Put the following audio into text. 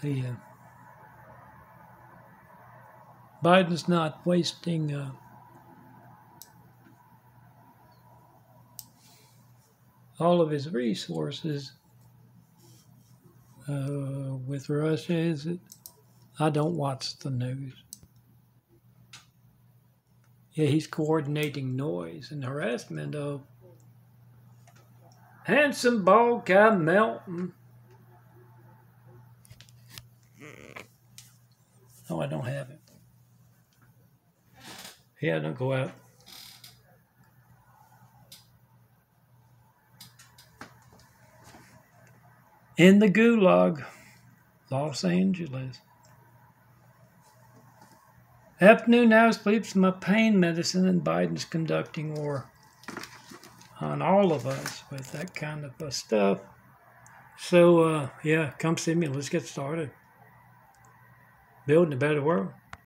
Biden's not wasting all of his resources with Russia, is it? I don't watch the news. Yeah, he's coordinating noise and harassment of handsome bald guy Melton. Oh, I don't have it. Yeah, don't go out. In the Gulag, Los Angeles. Afternoon hours sleeps my pain medicine, and Biden's conducting war on all of us with that kind of stuff. So, yeah, come see me. Let's get started. Building a better world.